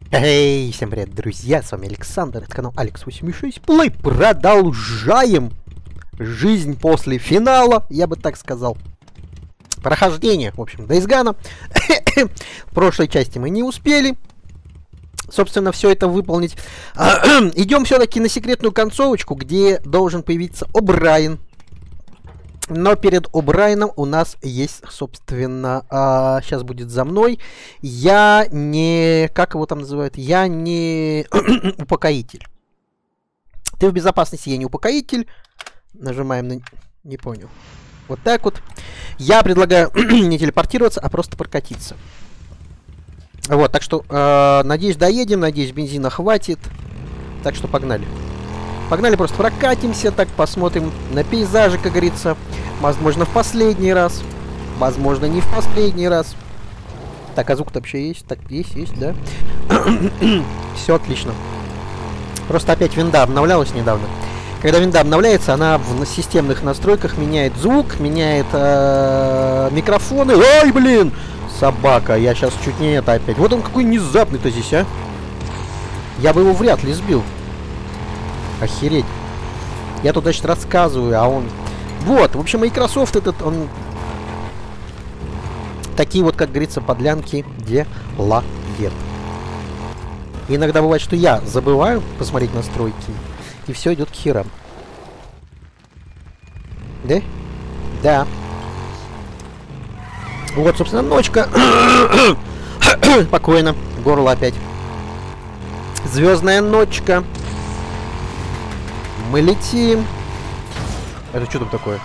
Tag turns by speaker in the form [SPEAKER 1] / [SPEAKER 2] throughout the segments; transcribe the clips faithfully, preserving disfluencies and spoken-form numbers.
[SPEAKER 1] Эй, всем привет, друзья, с вами Александр, это канал Алекс восемьдесят шесть Play. Продолжаем жизнь после финала, я бы так сказал. Прохождение, в общем, Days Gone. В прошлой части мы не успели, собственно, все это выполнить. Идем все-таки на секретную концовочку, где должен появиться О'Брайен. Но перед О'Брайеном у нас есть, собственно, а, сейчас будет за мной. Я не... Как его там называют? Я не упокоитель. Ты в безопасности, я не упокоитель. Нажимаем на... Не понял. Вот так вот. Я предлагаю не телепортироваться, а просто прокатиться. Вот, так что, э, надеюсь, доедем. Надеюсь, бензина хватит. Так что погнали. Погнали, просто прокатимся, так посмотрим на пейзажи, как говорится. Возможно, в последний раз. Возможно, не в последний раз. Так, а звук-то вообще есть? Так, есть, есть, да? Все отлично. Просто опять винда обновлялась недавно. Когда винда обновляется, она в системных настройках меняет звук, меняет э, микрофоны. Ой, блин! Собака, я сейчас чуть не это опять. Вот он какой внезапный-то здесь, а? Я бы его вряд ли сбил. Охереть. Я тут, значит, рассказываю, а он... Вот, в общем, Microsoft этот, он... Такие вот, как говорится, подлянки делает. Иногда бывает, что я забываю посмотреть настройки, и все идет к херам. Да? Да. Вот, собственно, ночка. Спокойно. Горло опять. Звездная ночка. Мы летим. Это что там такое?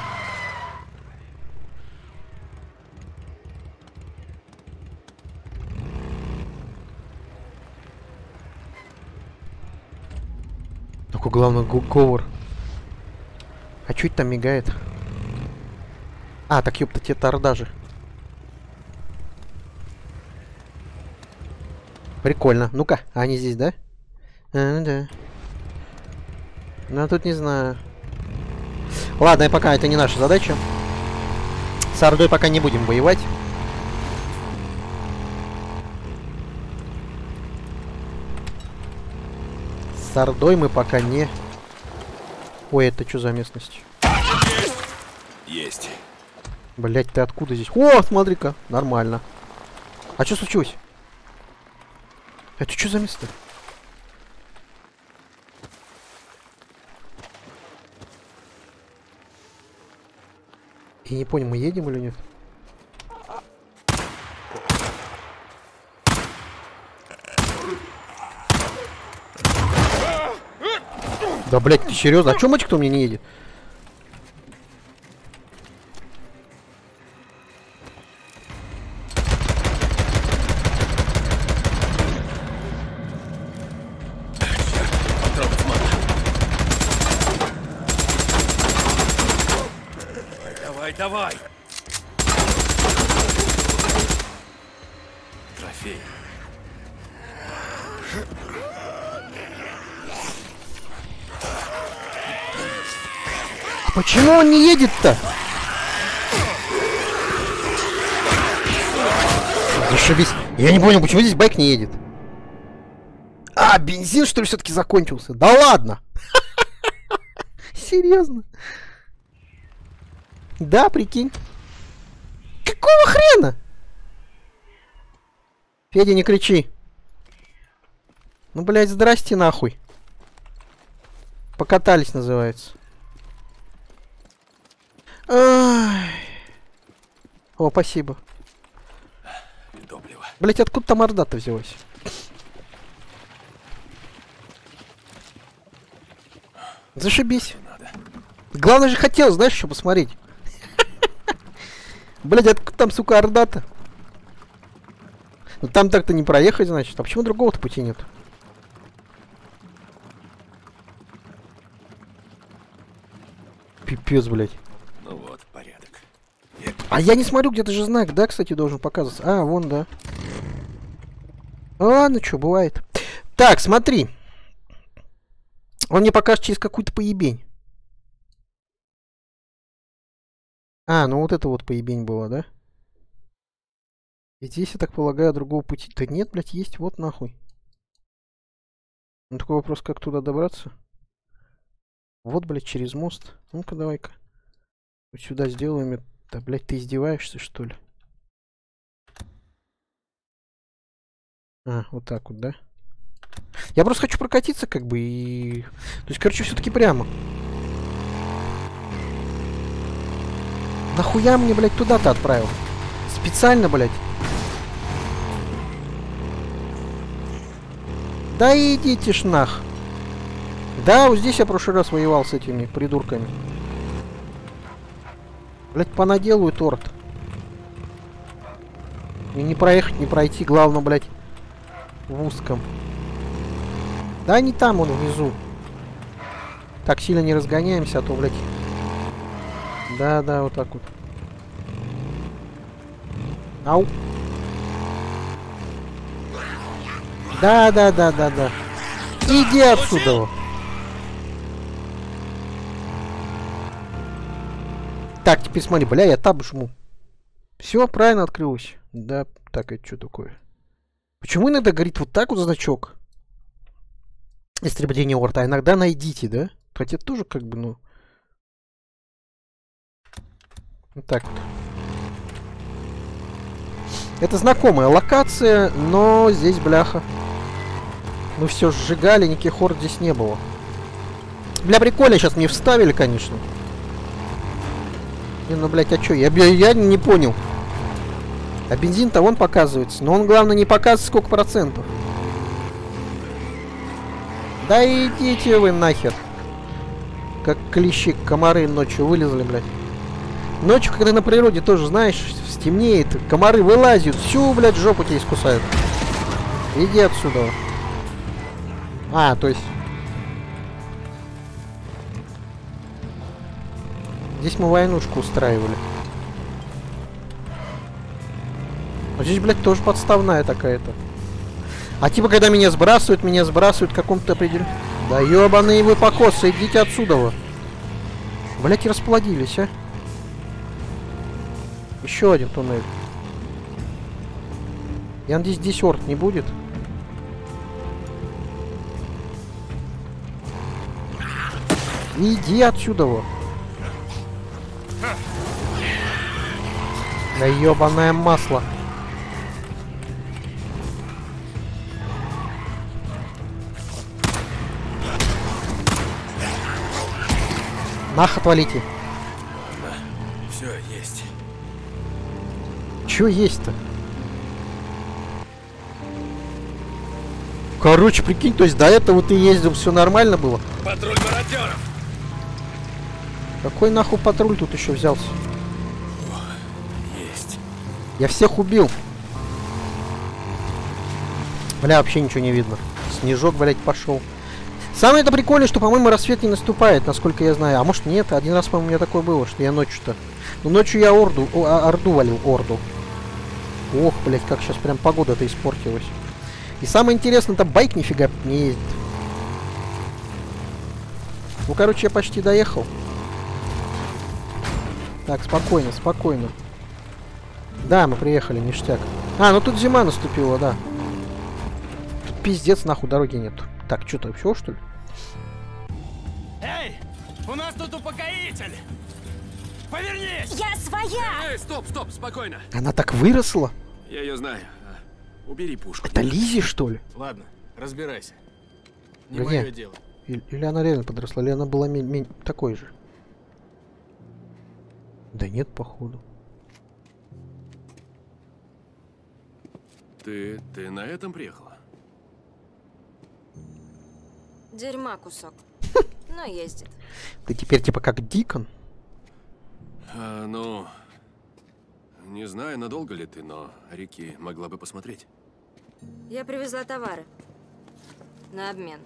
[SPEAKER 1] Такой главный говор. А чуть там мигает? А, так ёпта, те торда же. Прикольно. Ну-ка, а они здесь, да? А, ну да. Ну, тут не знаю. Ладно, и пока это не наша задача. С Ордой пока не будем воевать. С Ордой мы пока не... Ой, это что за местность?
[SPEAKER 2] Есть.
[SPEAKER 1] Блять, ты откуда здесь? О, смотри-ка, нормально. А что случилось? Это что за место? Я не понял, мы едем или нет? Да, блядь, ты серьезно? А чё мальчик-то у меня не едет?
[SPEAKER 2] Давай, давай. Трофей.
[SPEAKER 1] А почему он не едет-то? Зашибись. Я не понял, почему здесь байк не едет? А, бензин, что ли, все-таки закончился? Да ладно! Серьезно? Да, прикинь. Какого хрена? Федя, не кричи. Ну, блядь, здрасте нахуй. Покатались, называется. Ай. О, спасибо.
[SPEAKER 2] Топливо.
[SPEAKER 1] Блять, откуда там орда-то взялась? Зашибись. Главное же хотел, знаешь, что посмотреть. Блять, откуда там, сука, орда-то? Ну там так-то не проехать, значит. А почему другого-то пути нет? Пипец, блять.
[SPEAKER 2] Ну вот, порядок.
[SPEAKER 1] А я не смотрю, где-то же знак, да, кстати, должен показываться. А, вон, да. Ладно, что, бывает. Так, смотри. Он мне покажет через какую-то поебень. А, ну вот это вот поебень было, да? И здесь, я так полагаю, другого пути... Да нет, блядь, есть, вот нахуй. Ну, такой вопрос, как туда добраться? Вот, блядь, через мост. Ну-ка, давай-ка. Вот сюда сделаем. Да, блядь, ты издеваешься, что ли? А, вот так вот, да? Я просто хочу прокатиться, как бы, и... То есть, короче, все-таки прямо. Нахуя мне, блядь, туда-то отправил? Специально, блядь. Да идите ж нах. Да, вот здесь я в прошлый раз воевал с этими придурками. Блядь, понаделаю торт. И не проехать, не пройти, главное, блядь, в узком. Да не там, он внизу. Так сильно не разгоняемся, а то, блядь. Да, да, вот так вот. Ау. Да, да, да, да, да. Иди отсюда. Так, теперь смотри, бля, я таб жму. Все, правильно открылось. Да, так, это что такое? Почему иногда горит вот так вот значок? Истребление орта, а иногда найдите, да? Хотя тоже как бы, ну... Вот так вот. Это знакомая локация, но здесь, бляха. Мы все сжигали, никаких орд здесь не было. Бля, прикольно, сейчас мне вставили, конечно. Не, ну, блядь, а чё? Я, я, я не понял. А бензин-то вон показывается. Но он, главное, не показывает, сколько процентов. Да идите вы нахер. Как клещи, комары ночью вылезли, блядь. Ночью, когда на природе тоже, знаешь, стемнеет, комары вылазят, всю, блядь, жопу тебе искусают. Иди отсюда. А, то есть... Здесь мы войнушку устраивали. А здесь, блядь, тоже подставная такая-то. А типа, когда меня сбрасывают, меня сбрасывают в каком-то определенном... Да ёбаные вы покосы, идите отсюда вы. Блядь, и расплодились, а. Еще один туннель. Я надеюсь, здесь орд не будет. Иди отсюда во. Да ёбаное масло. Нах, отвалите.
[SPEAKER 2] Все есть.
[SPEAKER 1] Чё есть-то? Короче, прикинь, то есть до этого ты ездил, все нормально было?
[SPEAKER 2] Патруль мародеров!
[SPEAKER 1] Какой нахуй патруль тут еще взялся?
[SPEAKER 2] Есть.
[SPEAKER 1] Я всех убил. Бля, вообще ничего не видно. Снежок, блядь, пошел. Самое это прикольное, что, по-моему, рассвет не наступает, насколько я знаю. А может нет, один раз, по-моему, у меня такое было, что я ночью-то... Ну, ночью я орду, о, орду валил, орду. Ох, блядь, как сейчас прям погода-то испортилась. И самое интересное, там байк нифига не ездит. Ну, короче, я почти доехал. Так, спокойно, спокойно. Да, мы приехали, ништяк. А, ну тут зима наступила, да. Тут пиздец, нахуй, дороги нет. Так, что-то все, что ли?
[SPEAKER 3] Эй, у нас тут упокоитель! Повернись!
[SPEAKER 4] Я своя!
[SPEAKER 2] Эй, стоп, стоп, спокойно.
[SPEAKER 1] Она так выросла?
[SPEAKER 2] Я ее знаю. Убери пушку.
[SPEAKER 1] Это Лизи, что ли?
[SPEAKER 3] Ладно, разбирайся. Не
[SPEAKER 1] Где?
[SPEAKER 3] мое дело.
[SPEAKER 1] Или, или она реально подросла, или она была ми- ми- такой же? Да нет, походу.
[SPEAKER 2] Ты, ты на этом приехала?
[SPEAKER 4] Дерьма кусок. Но ездит.
[SPEAKER 1] Ты теперь типа как Дикон?
[SPEAKER 2] А, ну... Не знаю, надолго ли ты, но Рики могла бы посмотреть.
[SPEAKER 4] Я привезла товары. На обмен.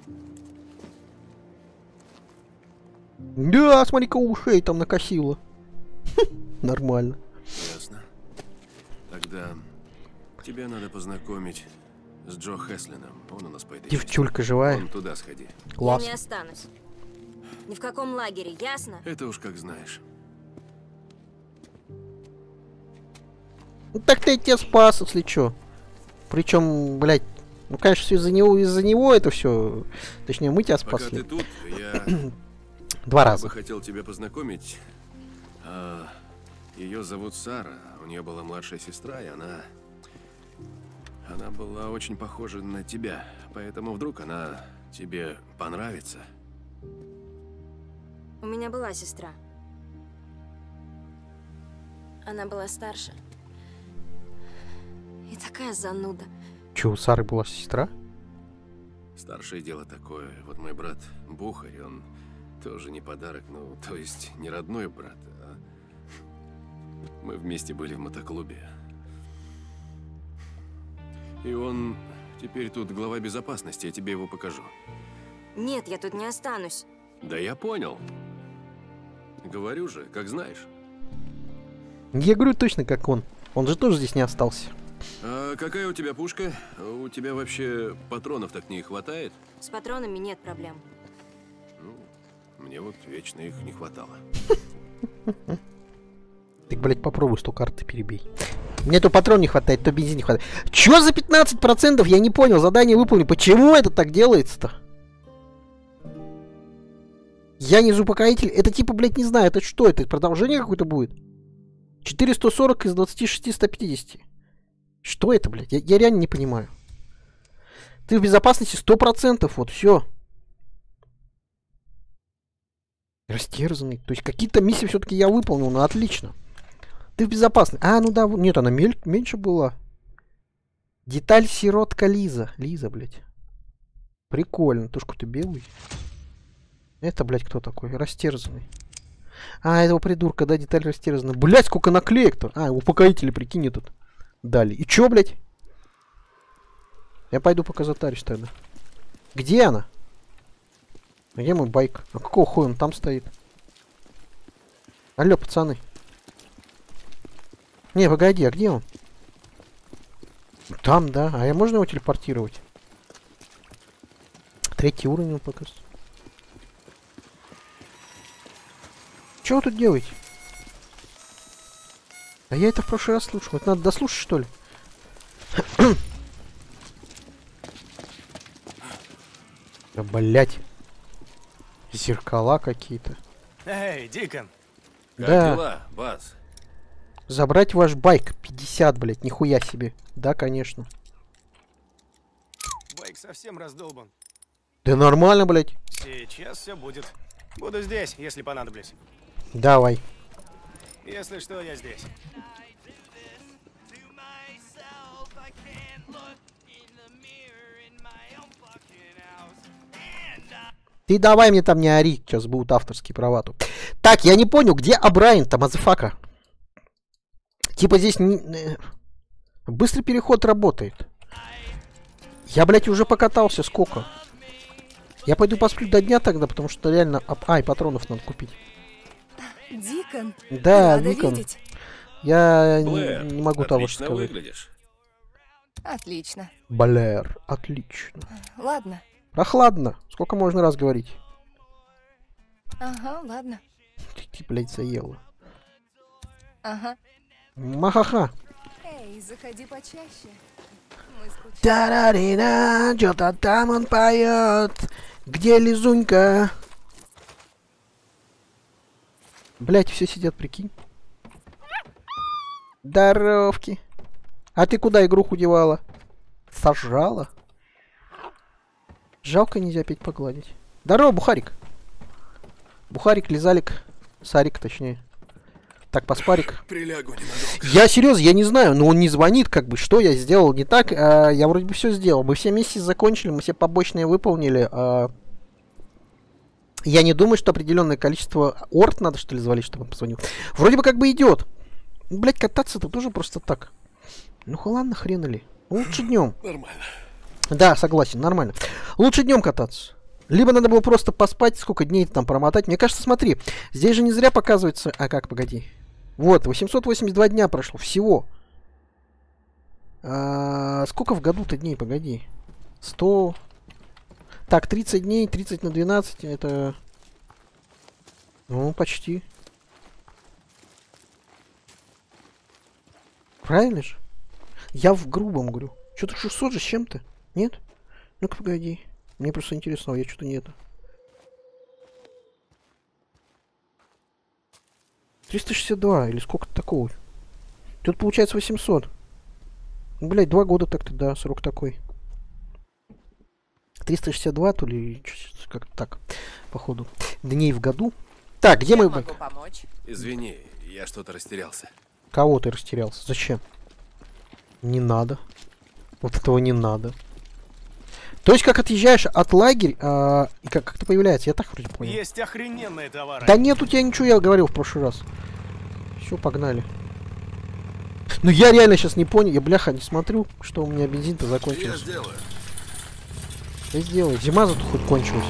[SPEAKER 1] Да, смотри-ка, ушей там накосило. Нормально.
[SPEAKER 2] Ясно. Тогда тебе надо познакомить с Джо Хеслином. Он у нас по этой
[SPEAKER 1] Девчулька
[SPEAKER 2] части.
[SPEAKER 1] живая.
[SPEAKER 2] Вон туда сходи.
[SPEAKER 1] Класс.
[SPEAKER 4] Я не останусь. Ни в каком лагере, ясно?
[SPEAKER 2] Это уж как знаешь.
[SPEAKER 1] Ну так ты тебя спас, если чё. Причем, блядь, Ну, конечно, все из-за него, из-за него это все. Точнее, мы тебя
[SPEAKER 2] Пока
[SPEAKER 1] спасли.
[SPEAKER 2] ты тут, я
[SPEAKER 1] Два
[SPEAKER 2] бы
[SPEAKER 1] раза.
[SPEAKER 2] хотел тебя познакомить. А, ее зовут Сара. У нее была младшая сестра, и она... Она была очень похожа на тебя. Поэтому вдруг она тебе понравится.
[SPEAKER 4] У меня была сестра. Она была старше. И такая зануда.
[SPEAKER 1] Че, у Сары была сестра?
[SPEAKER 2] Старшее дело такое. Вот мой брат Бухарь, он тоже не подарок, ну, то есть не родной брат, а... Мы вместе были в мотоклубе. И он теперь тут глава безопасности, я тебе его покажу.
[SPEAKER 4] Нет, я тут не останусь.
[SPEAKER 2] Да я понял. Говорю же, как знаешь.
[SPEAKER 1] Я говорю точно как он. Он же тоже здесь не остался.
[SPEAKER 2] А какая у тебя пушка? У тебя вообще патронов так не хватает?
[SPEAKER 4] С патронами нет проблем.
[SPEAKER 2] Ну, мне вот вечно их не хватало.
[SPEAKER 1] Ты, блядь, попробуй сто карты перебей. Мне то патрон не хватает, то бензин не хватает. Чё за пятнадцать процентов? Я не понял. Задание выполню. Почему это так делается-то? Я не зубокоитель. Это типа, блядь, не знаю. Это что? Это продолжение какое-то будет? четыреста сорок из двадцати шести ста пятидесяти. Что это, блядь? Я, я реально не понимаю. Ты в безопасности сто процентов. Вот, все. Растерзанный. То есть какие-то миссии все-таки я выполнил. Ну, отлично. Ты в безопасности. А, ну да. Нет, она мель... меньше была. Деталь сиротка Лиза. Лиза, блядь. Прикольно. Тушку ты белый. Это, блядь, кто такой? Растерзанный. А, этого придурка, да, деталь растерзана. Блядь, сколько наклеек-то. А, упокоители, прикинь, тут. Дали. И чё, блядь? Я пойду пока затарюсь тогда. Где она? А где мой байк? А какого хуя он там стоит? Алло, пацаны. Не, погоди, а где он? Там, да. А я можно его телепортировать? Третий уровень он показывает. Чего вы тут делаете? А я это в прошлый раз слушал. Это надо дослушать, что ли? Да, блять. Зеркала какие-то.
[SPEAKER 3] Эй, Дикон.
[SPEAKER 2] Как
[SPEAKER 1] Да.
[SPEAKER 2] дела, Баз?
[SPEAKER 1] Забрать ваш байк. пятьдесят, блять, нихуя себе. Да, конечно.
[SPEAKER 3] Байк совсем раздолбан.
[SPEAKER 1] Да нормально, блять.
[SPEAKER 3] Сейчас все будет. Буду здесь, если понадоблюсь.
[SPEAKER 1] Давай.
[SPEAKER 3] Если что, я здесь.
[SPEAKER 1] Ты давай мне там не ори, сейчас будут авторские права тут. Так, я не понял, где Абрайан-то, мазафака? Типа здесь не... э, быстрый переход работает. Я, блядь, уже покатался, сколько? Я пойду посплю до дня тогда, потому что реально... Ай, патронов надо купить.
[SPEAKER 5] Дикон,
[SPEAKER 1] Да,
[SPEAKER 5] рада
[SPEAKER 1] Дикон.
[SPEAKER 5] видеть.
[SPEAKER 1] Я
[SPEAKER 2] Блэр,
[SPEAKER 1] не, не могу того же
[SPEAKER 2] отлично
[SPEAKER 1] сказать.
[SPEAKER 2] выглядишь.
[SPEAKER 5] Отлично.
[SPEAKER 1] Блэр, отлично.
[SPEAKER 5] Ладно.
[SPEAKER 1] Прохладно. Сколько можно раз говорить?
[SPEAKER 5] Ага, ладно.
[SPEAKER 1] Ты, ты блядь, заела.
[SPEAKER 5] Ага.
[SPEAKER 1] Махаха.
[SPEAKER 5] Эй, заходи почаще. Мы скучали.
[SPEAKER 1] Тарарина, что-то там он поет. Где Лизунька? Блять, все сидят, прикинь. Здоровки. А ты куда игруху девала? Сожрала? Жалко, нельзя опять погладить. Здорово, Бухарик. Бухарик, Лизалик. Сарик, точнее. Так, поспарик.
[SPEAKER 2] Прилягу ненадолго.
[SPEAKER 1] Я серьезно, я не знаю, но он не звонит, как бы, что я сделал не так. А, я вроде бы все сделал. Мы все миссии закончили, мы все побочные выполнили. А... Я не думаю, что определенное количество орд надо, что ли, звалить, чтобы он позвонил. Вроде бы как бы идет. Ну, блять, кататься-то тоже просто так. Ну ладно, хрена ли. Лучше днем.
[SPEAKER 2] Нормально.
[SPEAKER 1] Да, согласен, нормально. Лучше днем кататься. Либо надо было просто поспать, сколько дней там промотать. Мне кажется, смотри, здесь же не зря показывается... А как, погоди. Вот, восемьсот восемьдесят два дня прошло, всего. А, сколько в году-то дней, погоди. сто... Так, тридцать дней, тридцать на двенадцать, это... Ну, почти. Правильно же? Я в грубом говорю. Что-то шестьсот же с чем-то. Нет? Ну-ка, погоди. Мне просто интересно, а я что-то не это. триста шестьдесят два, или сколько такого? Тут получается восемьсот. Блять, два года так-то, да, срок такой. триста шестьдесят два, то ли как так, походу, дней в году. Так, где
[SPEAKER 6] Чем
[SPEAKER 1] мы...
[SPEAKER 6] могу помочь?
[SPEAKER 2] Извини, я что-то растерялся.
[SPEAKER 1] Кого ты растерялся? Зачем? Не надо. Вот этого не надо. То есть, как отъезжаешь от лагеря, а, и как, как это появляется? Я так вроде понял.
[SPEAKER 3] Есть охрененные товары.
[SPEAKER 1] Да нет у тебя ничего, я говорил в прошлый раз. Все, погнали. Ну я реально сейчас не понял, я бляха не смотрю, что у меня бензин-то
[SPEAKER 2] Я
[SPEAKER 1] закончился.
[SPEAKER 2] сделаю.
[SPEAKER 1] Я сделаю. Зима зато хоть кончилась.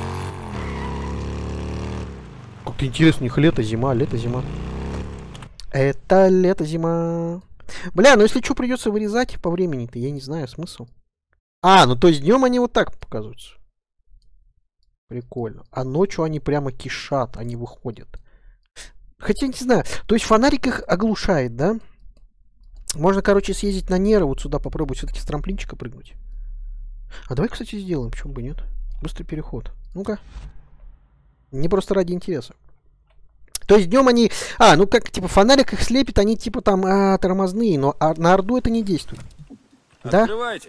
[SPEAKER 1] Как-то интересно, у них лето, зима, лето, зима. Это лето, зима. Бля, ну если что, придется вырезать по времени-то, я не знаю смысл. А, ну то есть днем они вот так показываются. Прикольно. А ночью они прямо кишат, они выходят. Хотя не знаю. То есть фонарик их оглушает, да? Можно, короче, съездить на Неры, вот сюда попробовать все-таки с трамплинчика прыгнуть. А давай, кстати, сделаем, почему бы нет? Быстрый переход. Ну-ка. Не просто ради интереса. То есть днем они... А, ну как, типа, фонарик их слепит, они типа там а, тормозные, но а, на Орду это не действует. Да?
[SPEAKER 2] Открывайте.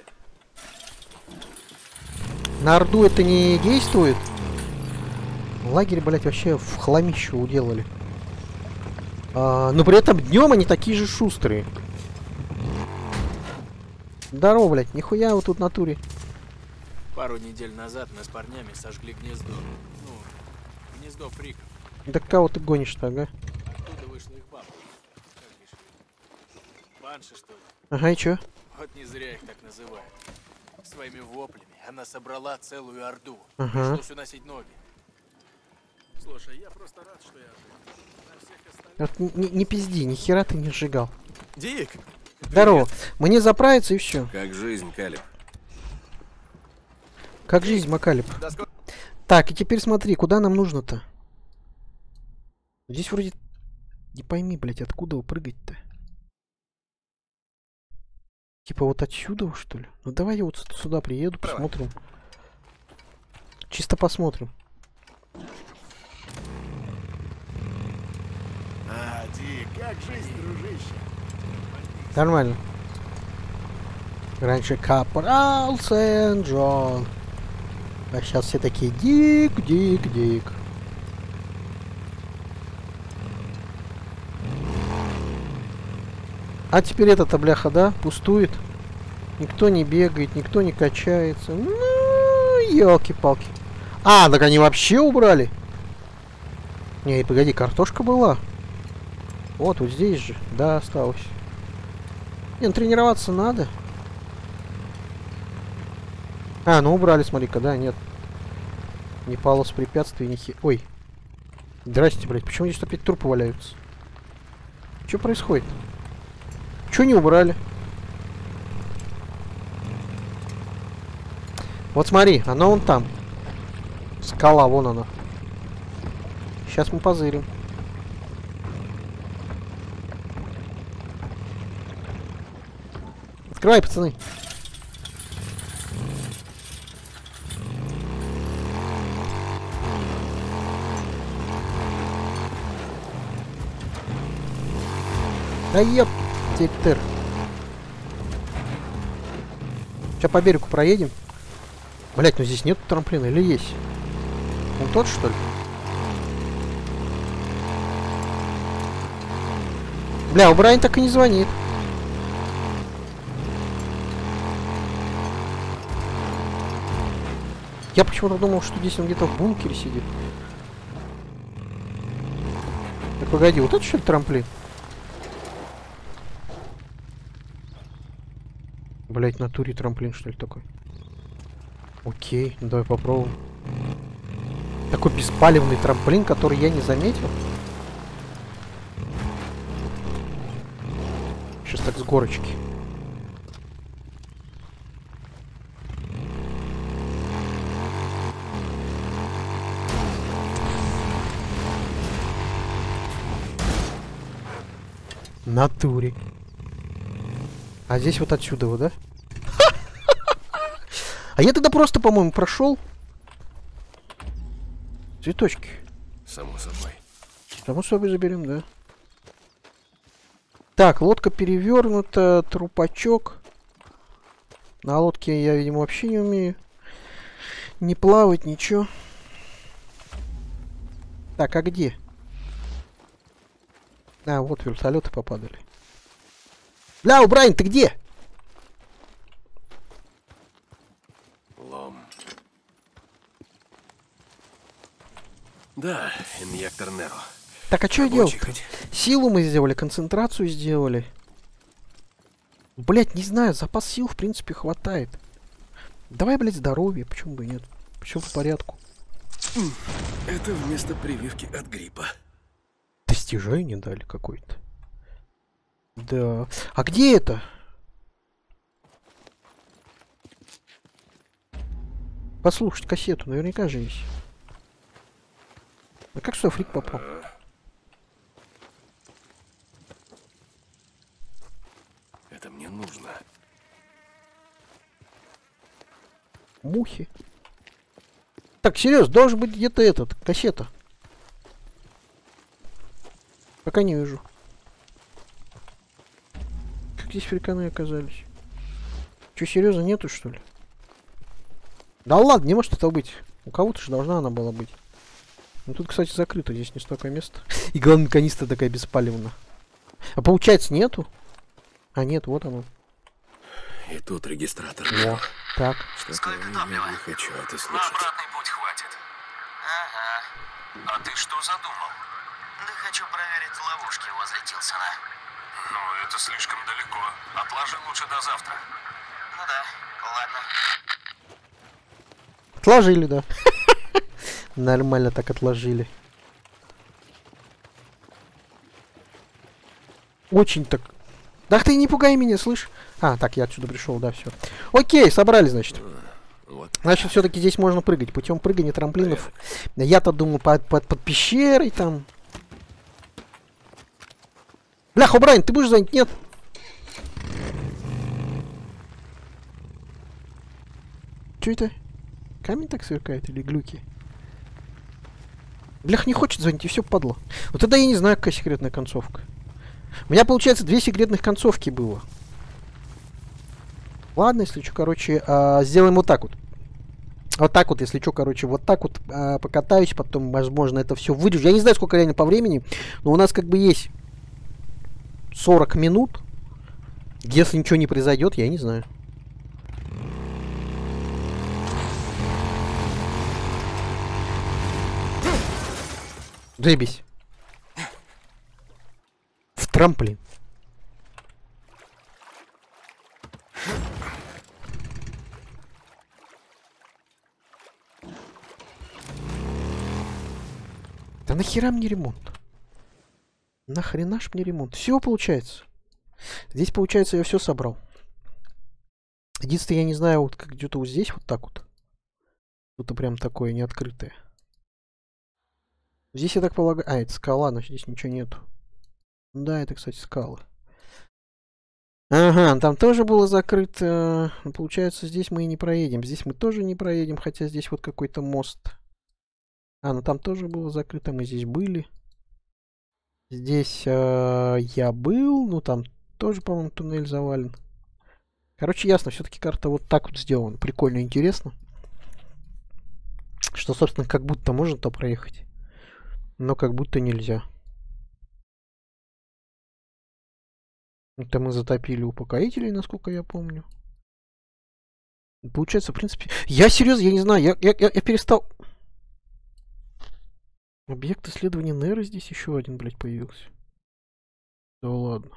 [SPEAKER 1] На Орду это не действует. Лагерь, блять, вообще в хламищу уделали. А, но при этом днем они такие же шустрые. Здорово, блять, нихуя вот тут в натуре.
[SPEAKER 7] Пару недель назад мы с парнями сожгли гнездо. Ну, гнездо фриков.
[SPEAKER 1] Да кого ты гонишь-то, ага?
[SPEAKER 7] Оттуда вышла их баба. Как бишь? Банши, что ли?
[SPEAKER 1] Ага, и чё?
[SPEAKER 7] Вот не зря их так называют. Своими воплями она собрала целую орду.
[SPEAKER 1] Ага.
[SPEAKER 7] Пришлось уносить ноги. Слушай, я просто рад, что я жив. На всех остальных...
[SPEAKER 1] Вот не, не пизди, ни хера ты не сжигал.
[SPEAKER 2] Дик.
[SPEAKER 1] Здорово. Мне заправиться и все.
[SPEAKER 2] Как жизнь, Калиб?
[SPEAKER 1] Как жизнь, Макалип.
[SPEAKER 2] До скорого.
[SPEAKER 1] Так, и теперь смотри, куда нам нужно-то? Здесь вроде... Не пойми, блядь, откуда прыгать-то? Типа вот отсюда, что ли? Ну давай я вот сюда приеду, посмотрим. Чисто посмотрим.
[SPEAKER 3] А, Дик, как жизнь, дружище?
[SPEAKER 1] Нормально. Раньше Капрал Сен-Джон. А сейчас все такие Дик, Дик, Дик. А теперь эта бляха, да, пустует. Никто не бегает, никто не качается. Ну, елки-палки. А, так они вообще убрали. Не, погоди, картошка была. Вот, вот здесь же. Да, осталось. Не, ну тренироваться надо. А, ну убрали, смотри-ка, да, нет. Не пало с препятствий, ни хи... Ой. Здрасте, блядь, почему здесь опять трупы валяются? Что происходит? Чё не убрали? Вот смотри, она вон там. Скала, вон она. Сейчас мы позырим. Открывай, пацаны. Да еб, теперь. Сейчас по берегу проедем. Блять, ну здесь нет трамплина или есть? Он тот, что ли? Бля, у Брайан так и не звонит. Я почему-то думал, что здесь он где-то в бункере сидит. Так, погоди, вот это что ли трамплин? Блять, в натуре трамплин, что ли, такой? Окей, ну давай попробуем. Такой беспалевный трамплин, который я не заметил. Сейчас так с горочки. В натуре. А здесь вот отсюда вот, да? А я тогда просто, по-моему, прошел. Цветочки.
[SPEAKER 2] Само собой.
[SPEAKER 1] Само собой заберем, да. Так, лодка перевернута, трупачок. На лодке я, видимо, вообще не умею. Не плавать, ничего. Так, а где? А, вот вертолеты попадали. Бля, Убрайн, ты где?
[SPEAKER 2] Лом. Да, инъектор Неро.
[SPEAKER 1] Так, а что делать?
[SPEAKER 2] Рабочий хоть?
[SPEAKER 1] Силу мы сделали, концентрацию сделали. Блять, не знаю, запас сил, в принципе, хватает. Давай, блядь, здоровье, почему бы и нет? Все по порядку.
[SPEAKER 2] Это вместо прививки от гриппа.
[SPEAKER 1] Достижение дали какое-то. Да. А где это? Послушать кассету, наверняка же есть. А как сюда фрик попал?
[SPEAKER 2] Это мне нужно.
[SPEAKER 1] Мухи. Так, серьезно, должен быть где-то этот, кассета. Пока не вижу. Как здесь фриканы оказались? Че, серьезно, нету, что ли? Да ладно, не может это быть. У кого-то же должна она была быть. Ну тут, кстати, закрыто, здесь не столько места. И главное, канистра такая беспалевна. А получается, нету? А нет, вот оно.
[SPEAKER 2] И тут регистратор.
[SPEAKER 1] Во, так.
[SPEAKER 2] Что-то я не хочу это
[SPEAKER 6] На
[SPEAKER 2] слышать.
[SPEAKER 6] обратный путь хватит. Ага. А ты что задумал? Да хочу проверить ловушки возле Тилсона. Ну, это слишком далеко. Отложи лучше до завтра. Ну да, ладно.
[SPEAKER 1] Отложили, да. Нормально так отложили. Очень так. Да ты не пугай меня, слышь. А, так, я отсюда пришел, да, все. Окей, собрали, значит.
[SPEAKER 2] Вот.
[SPEAKER 1] Значит, все-таки здесь можно прыгать. Путем прыгания трамплинов. Я-то думал под, под, под пещерой там. Бляха, Брайан, ты будешь занят? Нет. Че это? Камень так сверкает или глюки? Блях не хочет звонить, и все падло. Вот тогда я не знаю, какая секретная концовка. У меня, получается, две секретных концовки было. Ладно, если что, короче, а, сделаем вот так вот. Вот так вот, если что, короче, вот так вот а, покатаюсь, потом, возможно, это все вырежу. Я не знаю, сколько реально по времени, но у нас как бы есть сорок минут. Если ничего не произойдет, я не знаю. Заебись. В трамплин. Да нахера мне ремонт? Нахрена ж мне ремонт? Все получается. Здесь, получается, я все собрал. Единственное, я не знаю, вот как где-то вот здесь вот так вот. Что-то прям такое неоткрытое. Здесь, я так полагаю... А, это скала, значит, здесь ничего нету. Да, это, кстати, скалы. Ага, там тоже было закрыто. Получается, здесь мы и не проедем. Здесь мы тоже не проедем, хотя здесь вот какой-то мост. А, ну там тоже было закрыто, мы здесь были. Здесь э, я был, ну там тоже, по-моему, туннель завален. Короче, ясно, все-таки карта вот так вот сделана. Прикольно, интересно. Что, собственно, как будто можно то проехать, но как будто нельзя. Это мы затопили упокоителей, насколько я помню. Получается, в принципе... Я серьезно, я не знаю, я, я, я, я перестал... Объект исследования Неры здесь еще один, блядь, появился. Да ладно.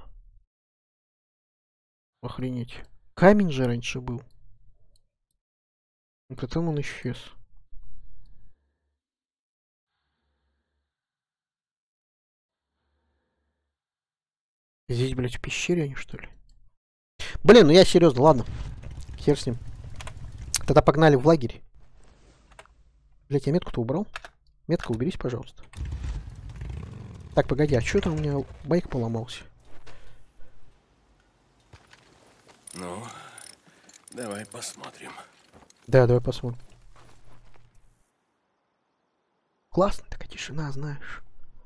[SPEAKER 1] Охренеть. Камень же раньше был. И потом он исчез. Здесь, блядь, в пещере они, что ли? Блин, ну я серьезно, ладно. Хер с ним. Тогда погнали в лагерь. Блядь, я метку-то убрал. Метка, уберись, пожалуйста. Так, погоди, а что там у меня байк поломался?
[SPEAKER 2] Ну, давай посмотрим.
[SPEAKER 1] Да, давай посмотрим. Классная такая тишина, знаешь.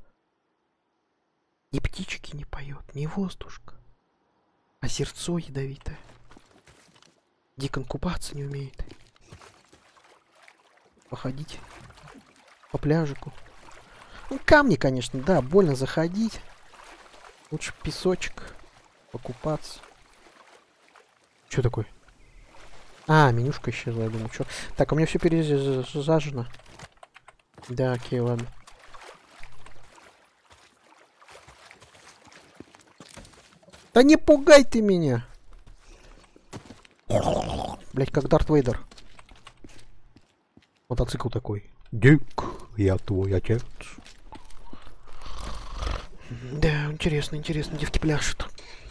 [SPEAKER 1] И птички не поет, не воздушка, а сердцо ядовитое. Дикон купаться не умеет. Походить по пляжику. Ну, камни, конечно, да, больно заходить. Лучше песочек, покупаться. Что такое? А, менюшка исчезла, я думаю, что. Так, у меня все перезажено. Да, окей, ладно. Да не пугай ты меня! Блять, как Дарт Вейдер. Мотоцикл такой. Дик, я твой отец. Да, интересно, интересно, девки пляшут.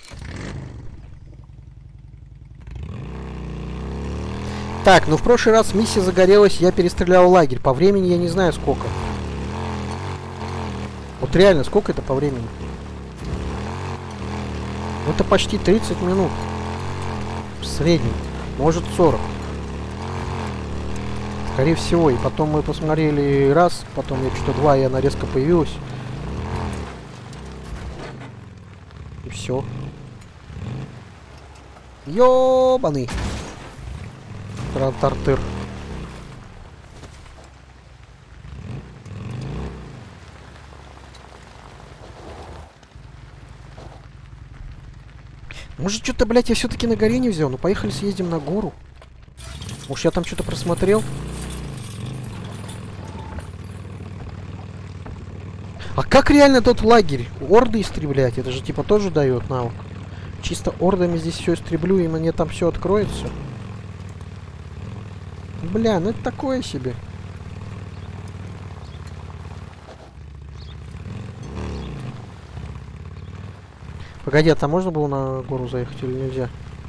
[SPEAKER 1] Так, ну в прошлый раз миссия загорелась, я перестрелял лагерь. По времени я не знаю сколько. Вот реально, сколько это по времени? Это почти тридцать минут. В среднем. Может сорок. Скорее всего. И потом мы посмотрели раз, потом я что-то два, и она резко появилась. И все. Ёбаный. Тартыр. Может, что-то, блядь, я все-таки на горе не взял? Ну, поехали съездим на гору. Может, я там что-то просмотрел? А как реально тот лагерь? Орды истреблять? Это же, типа, тоже дает навык. Чисто ордами здесь все истреблю, и мне там все откроется. Бля, ну это такое себе. Погоди, а там можно было на гору заехать или нельзя?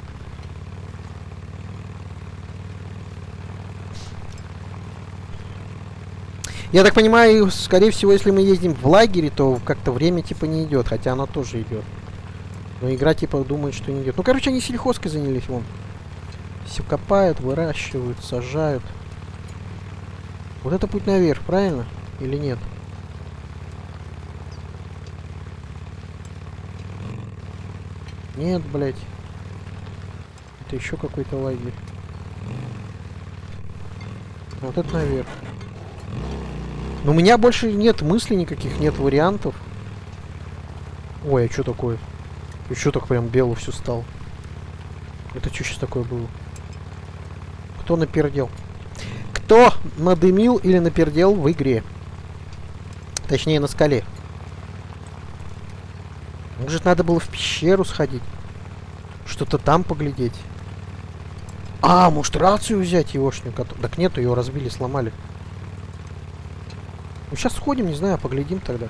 [SPEAKER 1] Я так понимаю, скорее всего, если мы ездим в лагере, то как-то время типа не идет, хотя оно тоже идет. Но игра типа думает, что не идет. Ну, короче, они сельхозкой занялись, вон. Все копают, выращивают, сажают. Вот это путь наверх, правильно? Или нет? Нет, блядь. Это еще какой-то лагерь. Вот это наверх. Но у меня больше нет мыслей никаких, нет вариантов. Ой, а что такое? И что так прям бело все стало? Это что сейчас такое было? Кто напердел? Кто надымил или напердел в игре? Точнее, на скале. Может, надо было в пещеру сходить? Что-то там поглядеть? А, может, рацию взять егошнюю? Так нет, ее разбили, сломали. Ну, сейчас сходим, не знаю, поглядим тогда.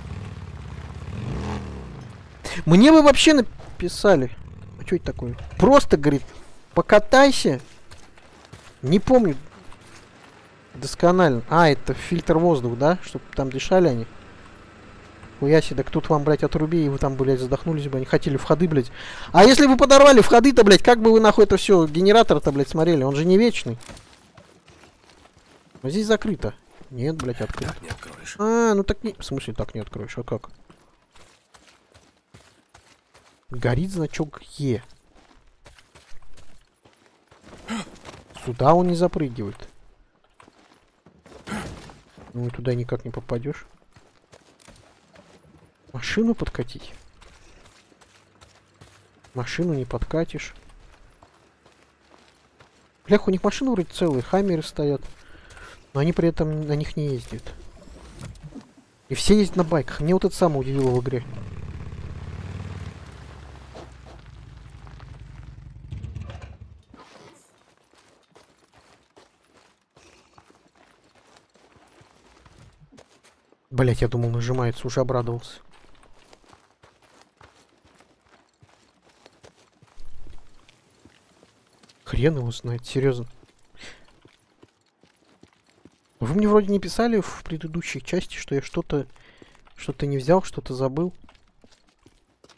[SPEAKER 1] Мне бы вообще написали. А что это такое? Просто, говорит, покатайся. Не помню досконально. А, это фильтр воздуха, да? Чтобы там дышали они. Хуяси, так тут вам, блядь, отруби, и вы там, блядь, задохнулись бы. Они хотели входы, блядь. А если бы подорвали входы-то, блядь, как бы вы, нахуй, это все генератор-то, блядь, смотрели? Он же не вечный. Но здесь закрыто. Нет, блядь, открыто.
[SPEAKER 2] Так не откроешь.
[SPEAKER 1] А, ну так не... В смысле так не откроешь? А как? Горит значок Е. Сюда он не запрыгивает. Ну и туда никак не попадешь. Машину подкатить? Машину не подкатишь. Блях, у них машины вроде целые, хаммеры стоят. Но они при этом на них не ездят. И все ездят на байках. Мне вот это самое удивило в игре. Блять, я думал, нажимается, уже обрадовался. Хрен его знает, серьезно. Вы мне вроде не писали в предыдущей части, что я что-то что-то не взял, что-то забыл.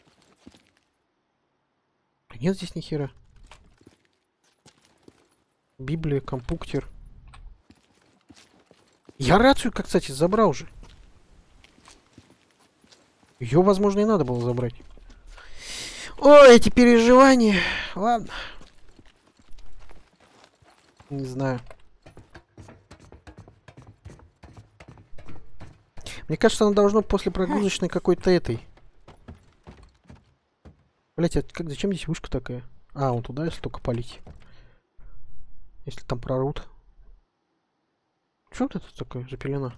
[SPEAKER 1] Нет здесь ни хера. Библия, компьютер. Я рацию, как, кстати, забрал же. Ее, возможно, и надо было забрать. Ой, эти переживания. Ладно. Не знаю. Мне кажется, оно должно после прогрузочной какой-то этой. Блять, а как, зачем здесь вышка такая? А, вон туда, если только палить. Если там прорут. Что это такое за пелена?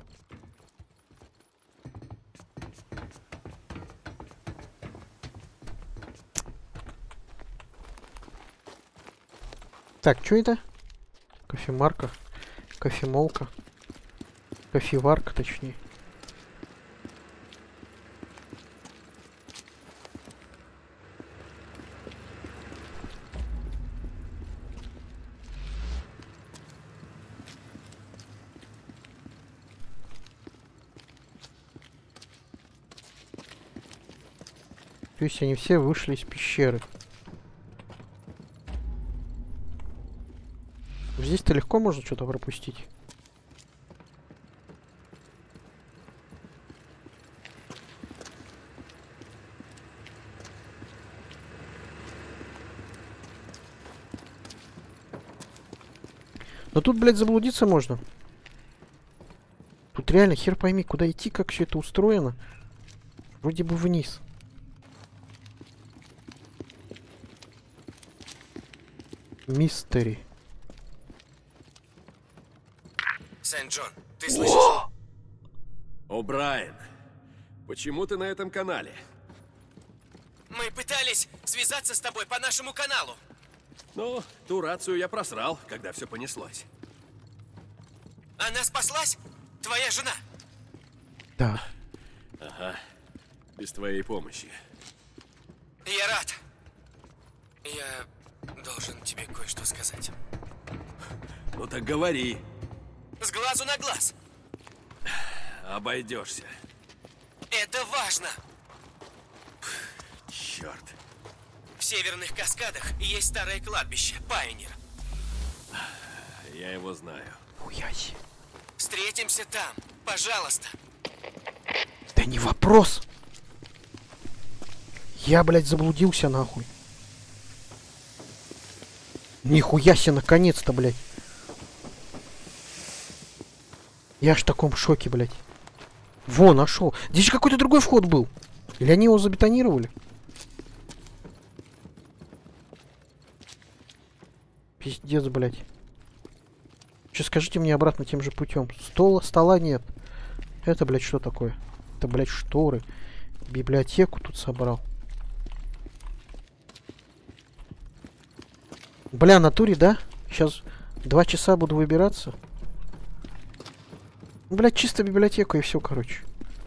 [SPEAKER 1] Так, что это? Кофемарка. Кофемолка. Кофеварка, точнее. То есть они все вышли из пещеры. Здесь-то легко можно что-то пропустить. Но тут, блядь, заблудиться можно. Тут реально хер пойми, куда идти, как все это устроено. Вроде бы вниз. Мистери.
[SPEAKER 6] Сент-Джон, ты слышишь?
[SPEAKER 2] О, Брайан, почему ты на этом канале?
[SPEAKER 6] Мы пытались связаться с тобой по нашему каналу.
[SPEAKER 2] Ну, ту рацию я просрал, когда все понеслось.
[SPEAKER 6] Она спаслась? Твоя жена?
[SPEAKER 1] Да.
[SPEAKER 2] Ага. Без твоей помощи.
[SPEAKER 6] Я рад. Я должен тебе кое-что сказать.
[SPEAKER 2] Ну так говори.
[SPEAKER 6] С глазу на глаз.
[SPEAKER 2] Обойдешься.
[SPEAKER 6] Это важно.
[SPEAKER 2] Черт.
[SPEAKER 6] В Северных Каскадах есть старое кладбище, Пайонир.
[SPEAKER 2] Я его знаю.
[SPEAKER 1] Хуяси.
[SPEAKER 6] Встретимся там, пожалуйста.
[SPEAKER 1] Да не вопрос. Я, блядь, заблудился нахуй. Нихуя себе, наконец-то, блядь. Я аж в таком шоке, блядь. Во, нашел. Здесь же какой-то другой вход был. Или они его забетонировали? Пиздец, блядь. Сейчас скажите мне обратно тем же путем. Стола, стола нет. Это, блядь, что такое? Это, блядь, шторы. Библиотеку тут собрал. Бля, натуре, да? Сейчас два часа буду выбираться. Блядь, чисто библиотеку и все, короче.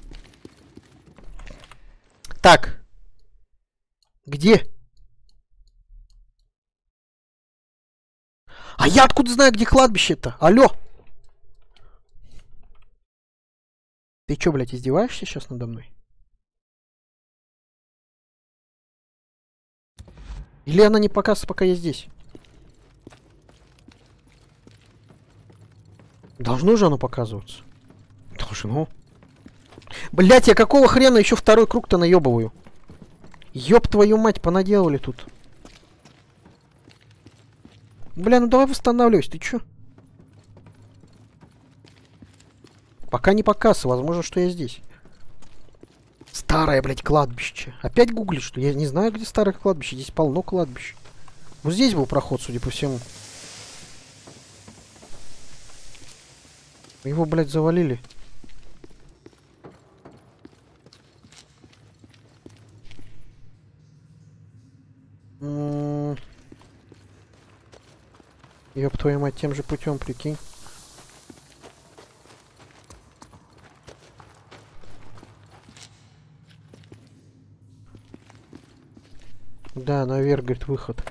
[SPEAKER 1] Так. Где? А я откуда знаю, где кладбище-то? Алло! Ты чё, блядь, издеваешься сейчас надо мной? Или она не показывает, пока я здесь? Должно же оно показываться. Должно. Блять, я какого хрена еще второй круг-то наебываю? Ёб твою мать, понаделали тут. Бля, ну давай восстанавливайся, ты чё? Пока не показывай, возможно, что я здесь. Старое, блядь, кладбище. Опять гуглишь, что я не знаю, где старое кладбище. Здесь полно кладбищ. Вот здесь был проход, судя по всему. Его, блядь, завалили. М-м-м. Ёб твою мать, тем же путем, прикинь. Да, наверх, говорит, выход.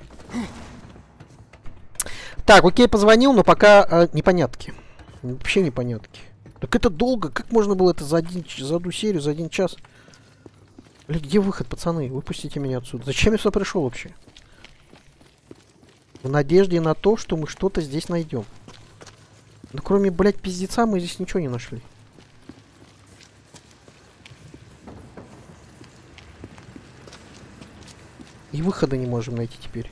[SPEAKER 1] Так, окей, позвонил, но пока э, непонятки. Вообще непонятки. Так это долго. Как можно было это за, один, за одну серию, за один час? Блин, где выход, пацаны? Выпустите меня отсюда. Зачем я сюда пришел вообще? В надежде на то, что мы что-то здесь найдем. Ну, кроме, блядь, пиздеца, мы здесь ничего не нашли. И выхода не можем найти теперь.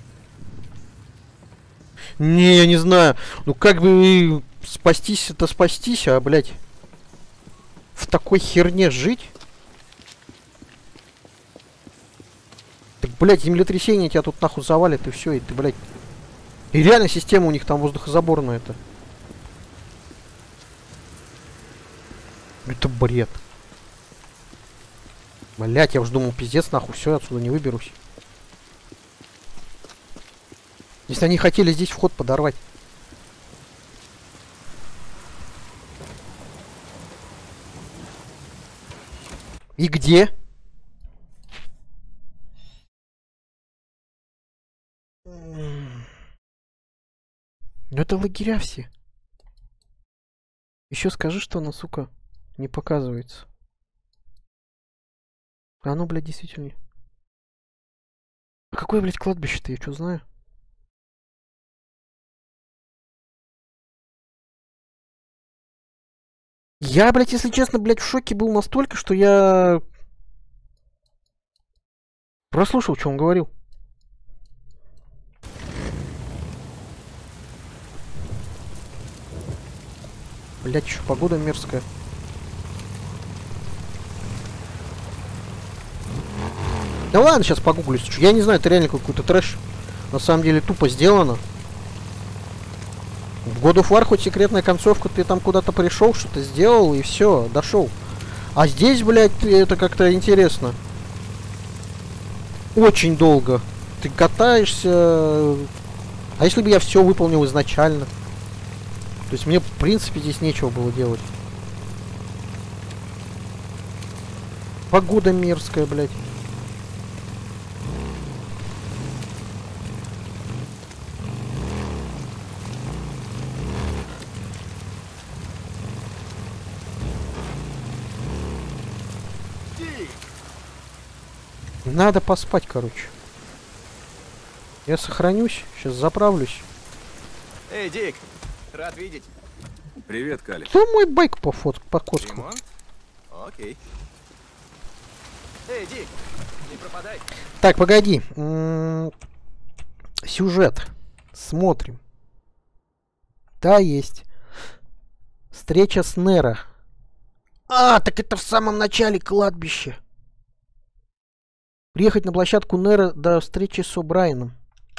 [SPEAKER 1] Не, я не знаю. Ну, как бы спастись, это спастись, а, блядь, в такой херне жить? Так, блядь, землетрясение тебя тут нахуй завалит, и все, и ты, блядь. И реально система у них там воздухозаборная это. Это бред. Блять, я уж думал, пиздец, нахуй, все, отсюда не выберусь. Если они хотели здесь вход подорвать. И где? Ну это лагеря все. Еще скажи, что она, сука, не показывается. А ну, блядь, действительно. А какое, блядь, кладбище-то, я что знаю? Я, блядь, если честно, блядь, в шоке был настолько, что я прослушал, что он говорил. Блядь, еще погода мерзкая. Да ладно, сейчас погуглю. Я не знаю, это реально какой-то трэш. На самом деле тупо сделано. В God of War хоть секретная концовка, ты там куда-то пришел, что-то сделал и все, дошел. А здесь, блядь, это как-то интересно. Очень долго. Ты катаешься. А если бы я все выполнил изначально? То есть мне, в принципе, здесь нечего было делать. Погода мерзкая, блядь. Надо поспать, короче. Я сохранюсь, сейчас заправлюсь.
[SPEAKER 3] Эй, Дик, рад видеть.
[SPEAKER 2] Привет, Кали.
[SPEAKER 1] Кто мой байк по фот по коску?
[SPEAKER 3] Ремонт? Окей. Эй, Дик, не пропадай.
[SPEAKER 1] Так, погоди. М-м- сюжет. Смотрим. Да, есть. Встреча с Неро. А, так это в самом начале кладбища. Приехать на площадку Неро до встречи с О'Брайеном.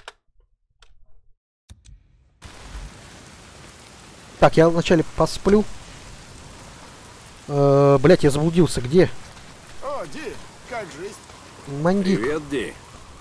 [SPEAKER 1] Так, я вначале посплю. Э, блять, я заблудился. Где?
[SPEAKER 3] О, Ди, как жизнь?
[SPEAKER 1] Мандик.
[SPEAKER 2] Привет, Ди.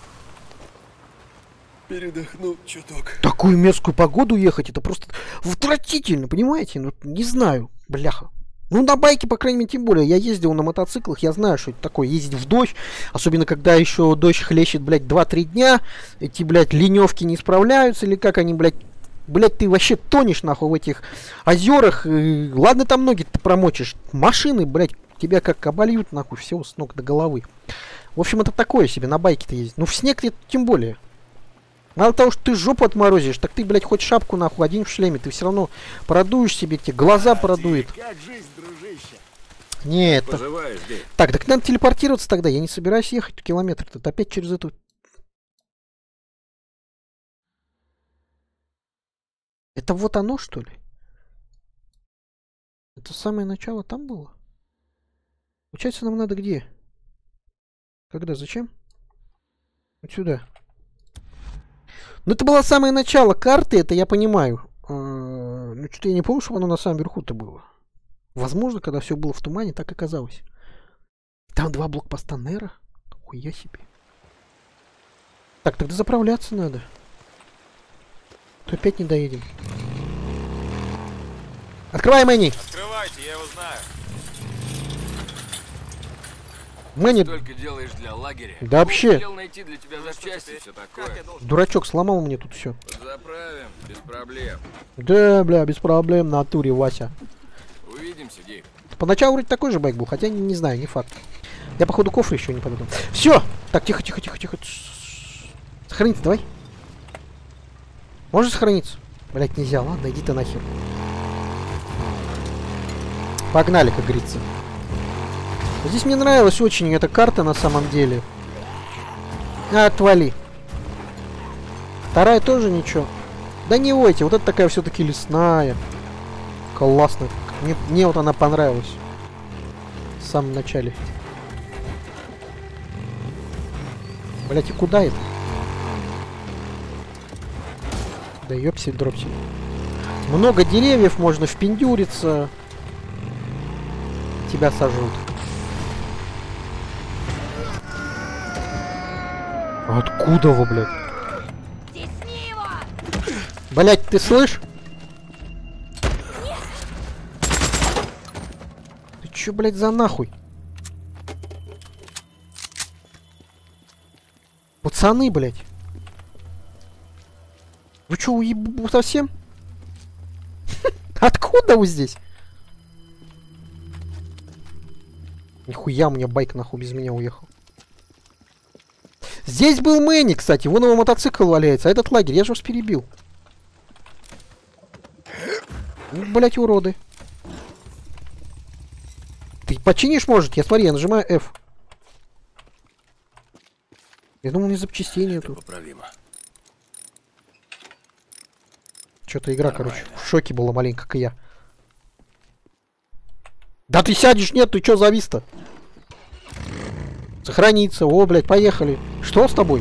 [SPEAKER 3] Передохну чуток.
[SPEAKER 1] Такую мерзкую погоду ехать, это просто отвратительно, понимаете? Ну, не знаю, бляха. Ну, на байке, по крайней мере, тем более. Я ездил на мотоциклах, я знаю, что это такое. Ездить в дождь, особенно когда еще дождь хлещет, блядь, два-три дня. Эти, блядь, леневки не справляются, или как они, блядь, блядь, ты вообще тонешь, нахуй, в этих озерах. И, ладно, там ноги ты промочишь. Машины, блядь, тебя как обольют, нахуй, все с ног до головы. В общем, это такое себе, на байке-то ездить. Ну, в снег ты тем более. Мало того, что ты жопу отморозишь, так ты, блядь, хоть шапку, нахуй, один в шлеме, ты все равно продуешь себе, тебе глаза продует.
[SPEAKER 3] Как жизнь, дружище?
[SPEAKER 1] Нет.
[SPEAKER 2] Поживаешь, Ди?
[SPEAKER 1] Так, так надо телепортироваться тогда. Я не собираюсь ехать километр. Тут опять через эту... Это вот оно, что ли? Это самое начало там было? Получается, нам надо где? Когда? Зачем? Вот сюда. Ну, это было самое начало карты, это я понимаю. А, ну, что-то я не помню, чтобы оно на самом верху-то было. Возможно, когда все было в тумане, так и казалось. Там два блокпоста Неро. Хуя себе. Так, тогда заправляться надо. То опять не доедем. Открывай, Мэнни!
[SPEAKER 3] Открывайте, я его знаю.
[SPEAKER 1] Мэнни,
[SPEAKER 7] Только делаешь для лагеря.
[SPEAKER 1] да вообще,
[SPEAKER 7] Хотел найти для тебя запчасти, все такое.
[SPEAKER 1] дурачок сломал мне тут все.
[SPEAKER 7] Заправим, без проблем.
[SPEAKER 1] Да, бля, без проблем, в натуре, Вася.
[SPEAKER 7] Увидимся, Дик.
[SPEAKER 1] Поначалу вроде такой же байк был, хотя не, не знаю, не факт. Я, походу, кофр еще не подумал. Все! Так, тихо, тихо, тихо, тихо. Сохраниться давай. Можно сохраниться? Блять, нельзя. Ладно, иди ты нахер. Погнали, как говорится. Здесь мне нравилась очень эта карта на самом деле. А, отвали. Вторая тоже ничего. Да не ойте, вот это такая все-таки лесная. Классно. Мне, мне вот она понравилась. В самом начале. Блять, и куда это? Да ёпсель дропсель. Много деревьев, можно впендюриться. Тебя сожрут. Откуда вы, блядь?
[SPEAKER 4] Тесни его!
[SPEAKER 1] Блядь, ты слышь? Ты чё, блядь, за нахуй? Пацаны, блядь. Вы чё, уебу совсем? Откуда вы здесь? Нихуя, у меня байк нахуй без меня уехал. Здесь был Мэнни, кстати. Вон его мотоцикл валяется. А этот лагерь, я же вас перебил. Ну, блять, уроды. Ты починишь, может? Я смотри, я нажимаю F. Я думал, мне запчастей нету.
[SPEAKER 2] Поправимо.
[SPEAKER 1] Что-то игра, короче, в шоке была маленько, как и я. Да ты сядешь, нет, ты чё завис-то? Сохраниться, о, блядь, поехали. Что с тобой?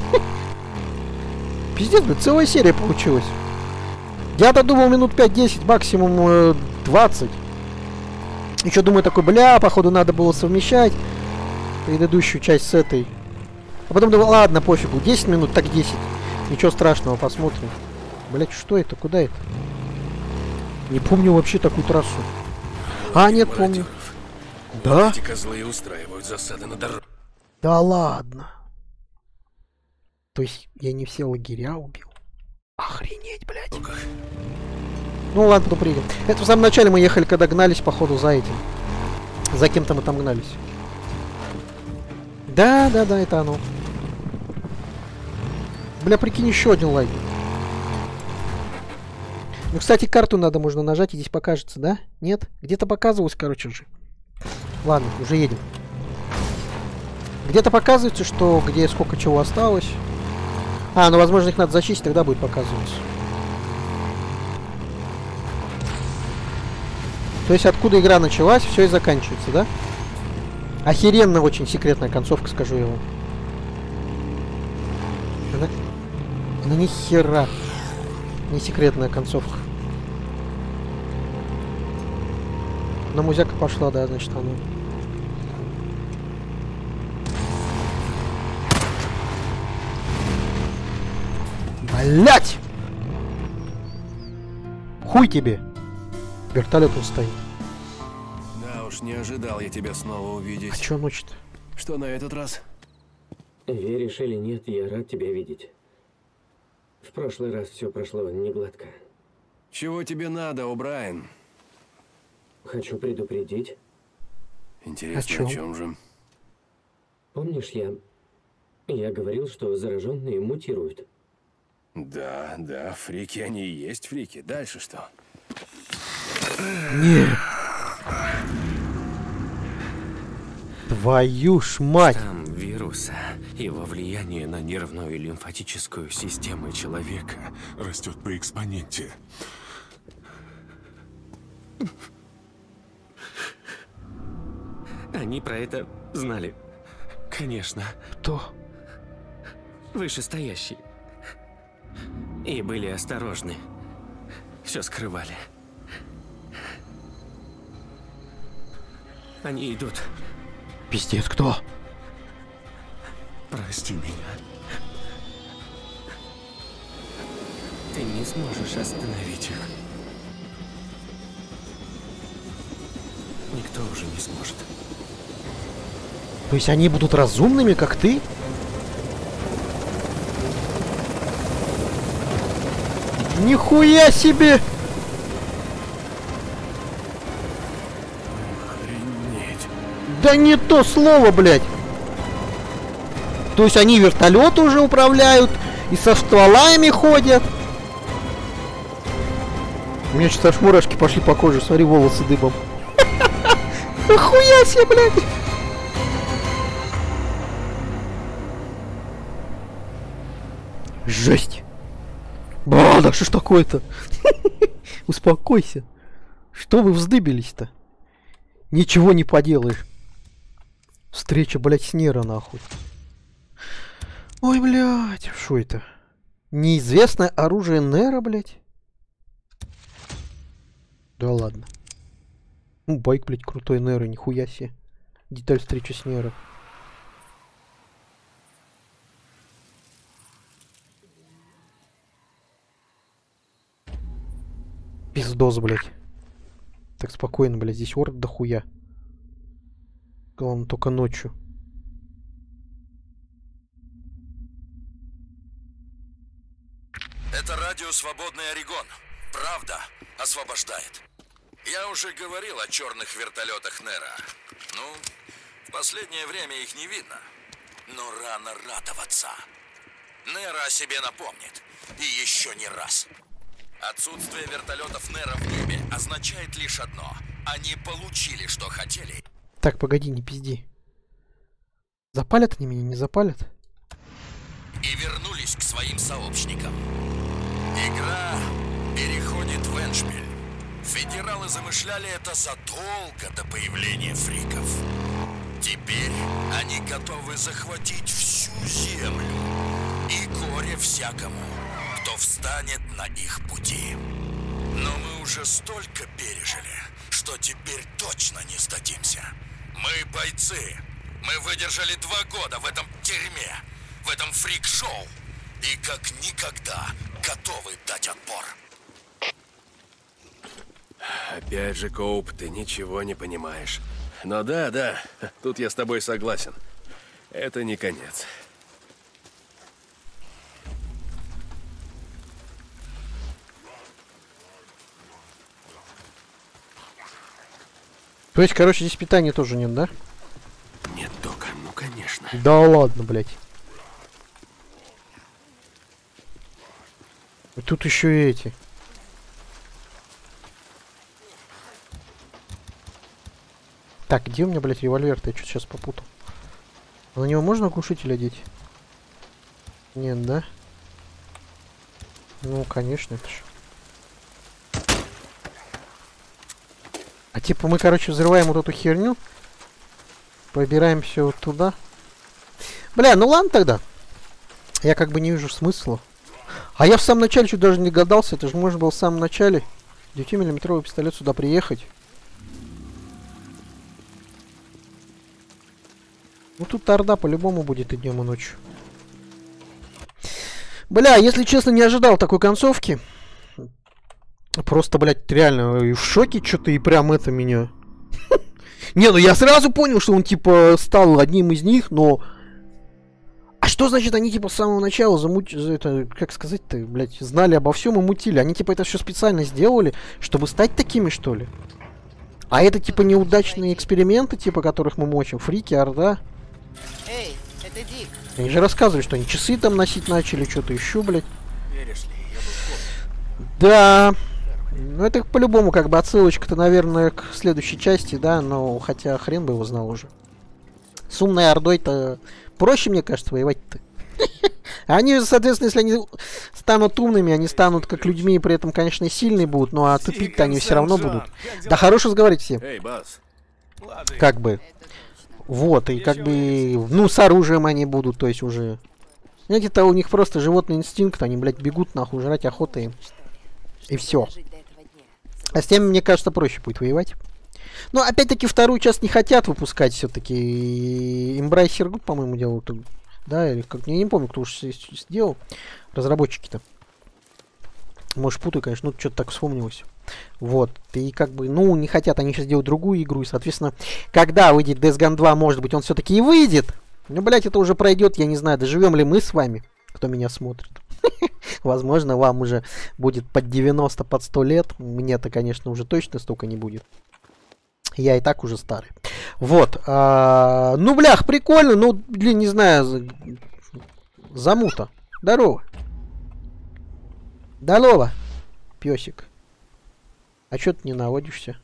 [SPEAKER 1] Пиздец, блядь, целая серия получилась. Я-то думал минут пять-десять, максимум э, двадцать. Еще думаю такой, бля, походу надо было совмещать предыдущую часть с этой. А потом думал, ладно, пофигу, десять минут, так десять. Ничего страшного, посмотрим. Блять, что это? Куда это? Не помню вообще такую трассу. А, нет, помню. Да?
[SPEAKER 2] Эти козлы устраивают засады на дороге.
[SPEAKER 1] Да ладно. То есть я не все лагеря убил? Охренеть, блядь. Ну ладно, то приедем. Это в самом начале мы ехали, когда гнались, походу, за этим. За кем-то мы там гнались. Да, да, да, это оно. Бля, прикинь, еще один лагерь. Ну, кстати, карту надо, можно нажать, и здесь покажется, да? Нет? Где-то показывалось, короче же. Ладно, уже едем. Где-то показывается, что где сколько чего осталось. А, ну, возможно, их надо зачистить, тогда будет показываться. То есть, откуда игра началась, все и заканчивается, да? Охеренно очень секретная концовка, скажу я вам. Она... Она ни хера не секретная концовка. На музяка пошла, да, значит, она. Блять! Хуй тебе! Вертолет он стоит.
[SPEAKER 2] Да уж, не ожидал я тебя снова увидеть.
[SPEAKER 1] А чё ночь-то?
[SPEAKER 2] Что на этот раз?
[SPEAKER 8] Веришь или нет, я рад тебя видеть. В прошлый раз все прошло не гладко.
[SPEAKER 2] Чего тебе надо, О'Брайен?
[SPEAKER 8] Хочу предупредить.
[SPEAKER 2] Интересно,
[SPEAKER 1] о чем?
[SPEAKER 2] О чем же?
[SPEAKER 8] Помнишь, я... Я говорил, что зараженные мутируют.
[SPEAKER 2] Да, да, фрики они и есть фрики. Дальше что?
[SPEAKER 1] Не. Твою ж мать!
[SPEAKER 9] Штамм вируса, его влияние на нервную и лимфатическую системы человека
[SPEAKER 10] растет по экспоненте.
[SPEAKER 9] Они про это знали. Конечно.
[SPEAKER 1] Кто?
[SPEAKER 9] Вышестоящие. И были осторожны. Все скрывали. Они идут.
[SPEAKER 1] Пиздец, кто?
[SPEAKER 10] Прости меня.
[SPEAKER 9] Ты не сможешь остановить их. Никто уже не сможет.
[SPEAKER 1] То есть они будут разумными, как ты? Нихуя себе!
[SPEAKER 2] Охренеть.
[SPEAKER 1] Да не то слово, блядь! То есть они вертолеты уже управляют и со стволами ходят. У меня что-то аж мурашки пошли по коже, смотри, волосы дыбом. Охуя себе, блядь! Жесть! Ба, да что ж такое-то? Успокойся. Что вы вздыбились-то? Ничего не поделаешь. Встреча, блядь, с Неро, нахуй. Ой, блядь, что это? Неизвестное оружие Неро, блядь? Да ладно. Ну, байк, блядь, крутой Неро, нихуя себе. Деталь встречи с Неро. Пиздос, блядь. Так спокойно, блядь, здесь орд дохуя. Главное, только ночью.
[SPEAKER 11] Это радио «Свободный Орегон». Правда освобождает. Я уже говорил о черных вертолетах Неро. Ну, в последнее время их не видно. Но рано радоваться. Неро о себе напомнит. И еще не раз. Отсутствие вертолетов Неро в небе означает лишь одно. Они получили, что хотели.
[SPEAKER 1] Так, погоди, не пизди. Запалят они меня, не запалят?
[SPEAKER 11] И вернулись к своим сообщникам. Игра переходит в эндшпиль. Федералы замышляли это задолго до появления фриков. Теперь они готовы захватить всю землю и горе всякому, кто встанет на их пути. Но мы уже столько пережили, что теперь точно не сдадимся. Мы бойцы. Мы выдержали два года в этом дерьме, в этом фрик-шоу. И как никогда готовы дать отпор.
[SPEAKER 2] Опять же, Коуп, ты ничего не понимаешь. Но да, да, тут я с тобой согласен. Это не конец.
[SPEAKER 1] То есть, короче, здесь питания тоже нет, да?
[SPEAKER 2] Нет, Дока, ну конечно.
[SPEAKER 1] Да ладно, блядь. И тут еще и эти. Так, где у меня, блядь, револьвер-то? Я что-то сейчас попутал. На него можно глушитель одеть? Нет, да? Ну, конечно, это ж. А типа мы, короче, взрываем вот эту херню. Пробираемся вот туда. Бля, ну ладно тогда. Я как бы не вижу смысла. А я в самом начале чуть даже не догадался. Это же можно было в самом начале девятимиллиметровый пистолет сюда приехать. Ну тут орда по-любому будет и днем, и ночью. Бля, если честно, не ожидал такой концовки. Просто, блядь, реально в шоке что-то и прям это меня. Не, ну я сразу понял, что он типа стал одним из них, но... А что значит они типа с самого начала замутили, это, как сказать-то, блядь, знали обо всем и мутили? Они типа это все специально сделали, чтобы стать такими, что ли? А это типа неудачные эксперименты, типа которых мы мочим, фрики, орда.
[SPEAKER 12] Эй, это Дик.
[SPEAKER 1] Они же рассказывали, что они часы там носить начали, что-то еще, блядь.
[SPEAKER 7] Веришь ли, я был в
[SPEAKER 1] Да. Ну это по-любому как бы отсылочка-то, наверное, к следующей части, да, но хотя хрен бы его знал уже. С умной ордой-то проще, мне кажется, воевать-то. Они, соответственно, если они станут умными, они станут как людьми, и при этом, конечно, сильные будут, ну а тупить-то они все равно будут. Да хорош разговаривать все. Как бы. Вот, и как бы, ну, с оружием они будут, то есть уже... Знаете-то у них просто животный инстинкт, они, блядь, бегут нахуй, жрать охота им. И все. А с теми, мне кажется, проще будет воевать. Но опять-таки вторую часть не хотят выпускать все-таки. Embracer Group, по-моему, делал. Да, или как, я не помню, кто уж сделал. Разработчики-то. Может, путаю, конечно, ну что-то так вспомнилось. Вот. И как бы, ну, не хотят они сейчас делать другую игру. И, соответственно, когда выйдет Days Gone два, может быть, он все-таки и выйдет. Ну, блядь, это уже пройдет, я не знаю, доживем ли мы с вами, кто меня смотрит. Возможно, вам уже будет под девяносто, под сто лет. Мне-то, конечно, уже точно столько не будет. Я и так уже старый. Вот. А, ну, блях, прикольно. Ну, блин, не знаю. Замута. Здорово. Здорово, песик. А чё ты не наводишься?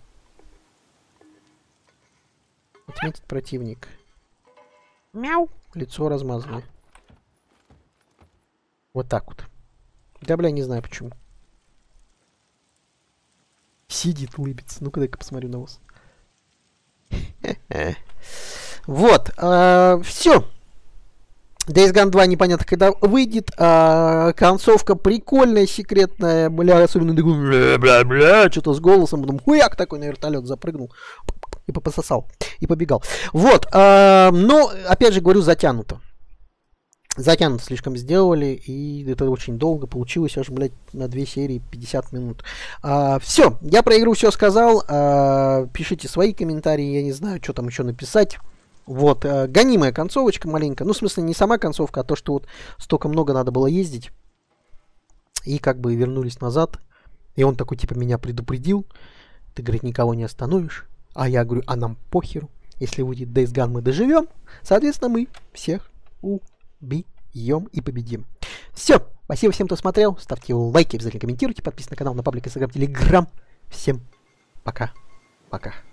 [SPEAKER 1] Отметить противник. Мяу. Лицо размазанное. Вот так вот. Да, бля, не знаю почему. Сидит, улыбится. Ну-ка, дай-ка посмотрю на вас. Вот. Все. Days Gone два непонятно когда выйдет. А, концовка прикольная, секретная. Бля, особенно такой бля-бля-бля, что-то с голосом. Потом хуяк такой на вертолет запрыгнул. И пососал. И побегал. Вот. А, но, опять же говорю, затянуто. Затянуто слишком сделали. И это очень долго. Получилось аж, блядь, на две серии пятьдесят минут. А, все. Я про игру все сказал. А, пишите свои комментарии. Я не знаю, что там еще написать. Вот, э, гонимая концовочка маленькая. Ну, в смысле, не сама концовка, а то, что вот столько много надо было ездить. И как бы вернулись назад. И он такой, типа, меня предупредил. Ты, говорит, никого не остановишь. А я говорю, а нам похеру. Если выйдет Days Gone, мы доживем. Соответственно, мы всех убьем и победим. Все. Спасибо всем, кто смотрел. Ставьте лайки, обязательно комментируйте. Подписывайтесь на канал, на паблик, Инстаграм, Телеграм. Всем пока. Пока.